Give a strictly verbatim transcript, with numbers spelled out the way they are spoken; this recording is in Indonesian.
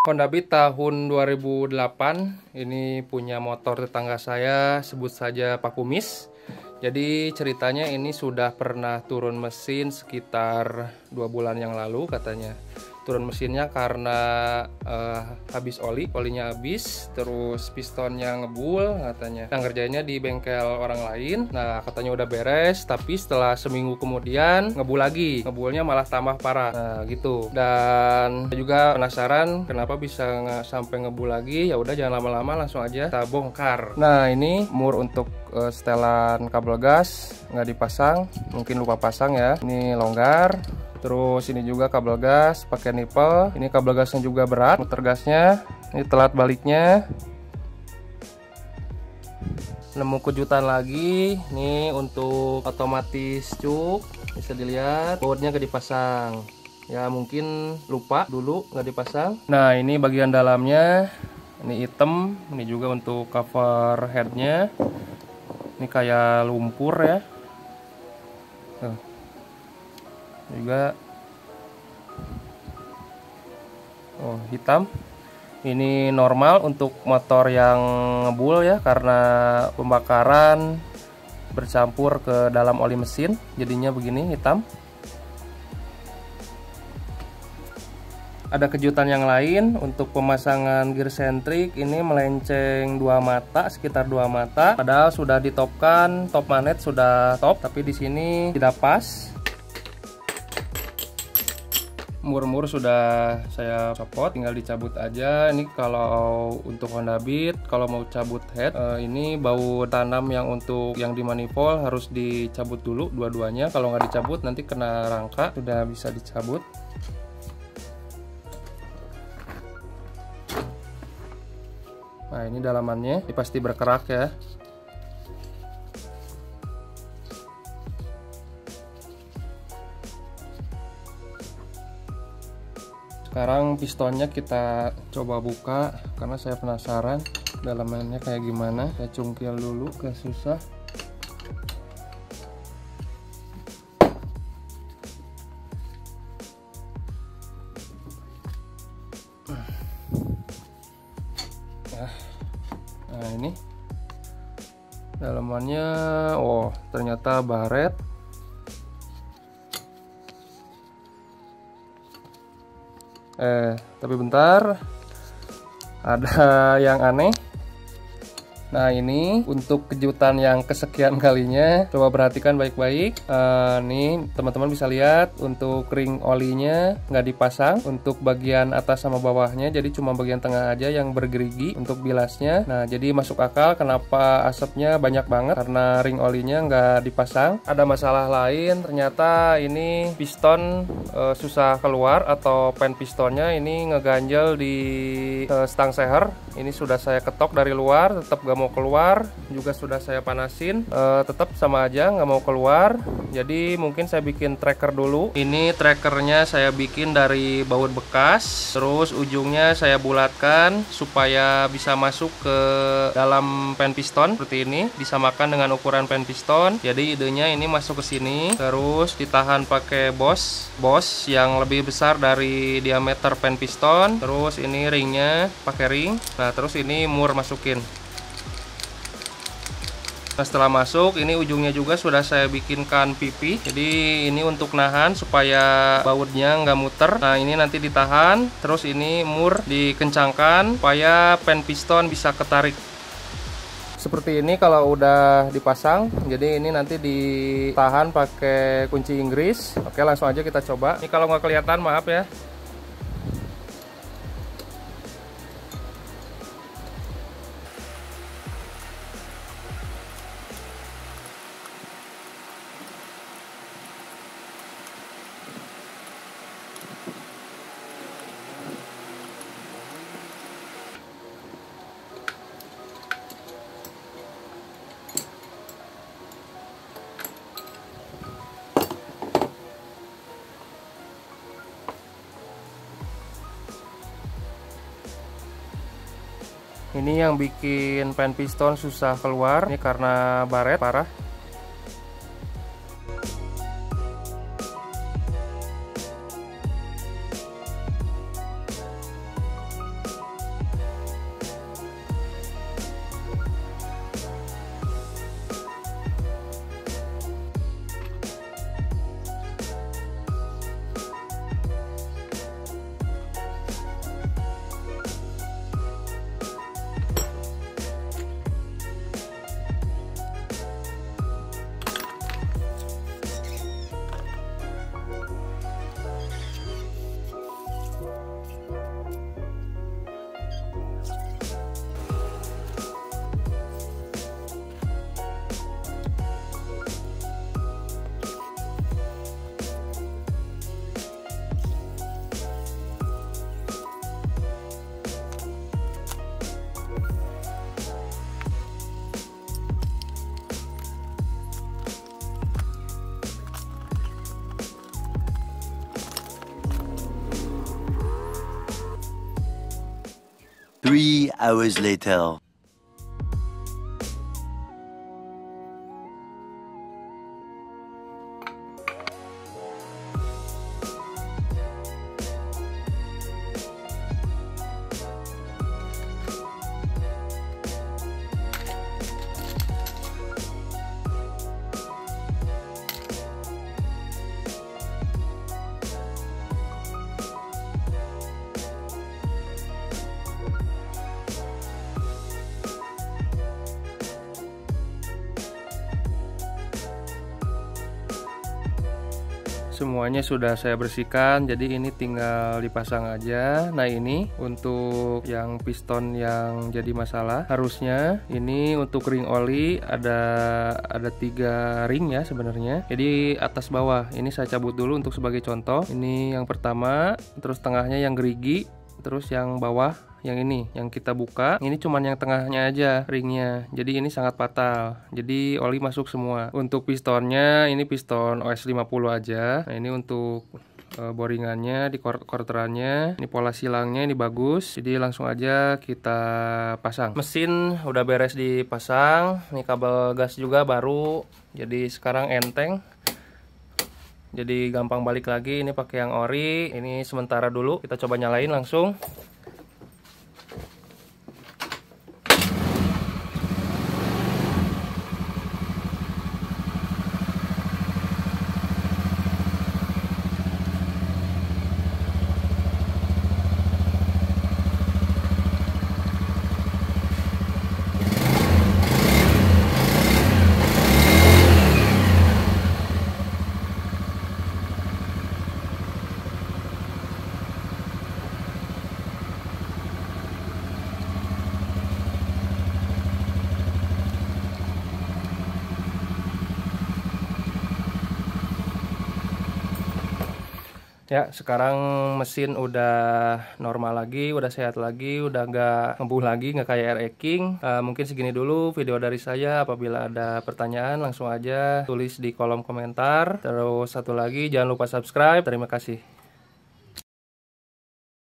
Honda Beat tahun dua ribu delapan. Ini punya motor tetangga saya, sebut saja Pak Kumis. Jadi ceritanya ini sudah pernah turun mesin sekitar dua bulan yang lalu katanya. Turun mesinnya karena uh, habis oli, olinya habis, terus pistonnya ngebul katanya. Nah, ngerjainnya di bengkel orang lain. Nah, katanya udah beres, tapi setelah seminggu kemudian ngebul lagi. Ngebulnya malah tambah parah. Nah, gitu. Dan juga penasaran kenapa bisa nggak sampai ngebul lagi. Ya udah, jangan lama-lama, langsung aja kita bongkar. Nah, ini mur untuk uh, setelan kabel gas nggak dipasang, mungkin lupa pasang ya. Ini longgar. Terus ini juga kabel gas pakai nipel. Ini kabel gasnya juga berat, muter gasnya. Ini telat baliknya. Nemu kejutan lagi. Ini untuk otomatis cuk, bisa dilihat bautnya gak dipasang. Ya mungkin lupa dulu nggak dipasang. Nah, ini bagian dalamnya. Ini hitam. Ini juga untuk cover headnya. Ini kayak lumpur ya. Tuh. Juga oh hitam. Ini normal untuk motor yang ngebul ya, karena pembakaran bercampur ke dalam oli mesin, jadinya begini hitam. Ada kejutan yang lain untuk pemasangan gear sentrik. Ini melenceng dua mata, sekitar dua mata. Padahal sudah ditopkan, top manet sudah top, tapi di sini tidak pas. Mur-mur sudah saya copot, tinggal dicabut aja. Ini kalau untuk Honda Beat, kalau mau cabut head, eh, ini baut tanam yang untuk yang di manifold harus dicabut dulu dua-duanya. Kalau nggak dicabut nanti kena rangka. Sudah bisa dicabut. Nah, ini dalamannya, ini pasti berkerak ya. Sekarang pistonnya kita coba buka karena saya penasaran dalamannya kayak gimana. Saya cungkil dulu, gak susah. Nah, ini dalamannya, oh ternyata baret. Eh, tapi bentar, ada yang aneh. Nah, ini untuk kejutan yang kesekian kalinya. Coba perhatikan baik-baik. Uh, nih, teman-teman bisa lihat untuk ring olinya nggak dipasang untuk bagian atas sama bawahnya. Jadi cuma bagian tengah aja yang bergerigi untuk bilasnya. Nah, jadi masuk akal kenapa asapnya banyak banget, karena ring olinya nggak dipasang. Ada masalah lain, ternyata ini piston uh, susah keluar, atau pen pistonnya ini ngeganjel di uh, stang seher. Ini sudah saya ketok dari luar, tetap gak mau keluar. Juga sudah saya panasin, e, tetap sama aja nggak mau keluar. Jadi mungkin saya bikin tracker dulu. Ini trackernya saya bikin dari baut bekas, terus ujungnya saya bulatkan supaya bisa masuk ke dalam pen piston seperti ini, disamakan dengan ukuran pen piston. Jadi idenya ini masuk ke sini, terus ditahan pakai bos bos yang lebih besar dari diameter pen piston. Terus ini ringnya pakai ring. Nah, terus ini mur masukin. Nah, setelah masuk, ini ujungnya juga sudah saya bikinkan pipi. Jadi ini untuk nahan supaya bautnya nggak muter. Nah, ini nanti ditahan. Terus ini mur dikencangkan supaya pen piston bisa ketarik. Seperti ini kalau udah dipasang. Jadi ini nanti ditahan pakai kunci Inggris. Oke, langsung aja kita coba. Ini kalau nggak kelihatan, maaf ya. Ini yang bikin pen piston susah keluar, ini karena baret parah. Three hours later. Semuanya sudah saya bersihkan, jadi ini tinggal dipasang aja. Nah, ini untuk yang piston yang jadi masalah, harusnya ini untuk ring oli ada ada tiga ring ya sebenarnya. Jadi atas bawah ini saya cabut dulu untuk sebagai contoh. Ini yang pertama, terus tengahnya yang gerigi, terus yang bawah yang ini yang kita buka, ini cuman yang tengahnya aja ringnya, jadi ini sangat fatal, jadi oli masuk semua. Untuk pistonnya ini piston O S lima puluh aja. Nah, ini untuk uh, boringannya di quarterannya, ini pola silangnya ini bagus, jadi langsung aja kita pasang. Mesin udah beres dipasang, ini kabel gas juga baru, jadi sekarang enteng, jadi gampang balik lagi. Ini pakai yang ori. Ini sementara dulu, kita coba nyalain langsung. Ya, sekarang mesin udah normal lagi, udah sehat lagi, udah nggak ngebuh lagi, nggak kayak air eking. Uh, mungkin segini dulu video dari saya. Apabila ada pertanyaan, langsung aja tulis di kolom komentar. Terus satu lagi, jangan lupa subscribe. Terima kasih.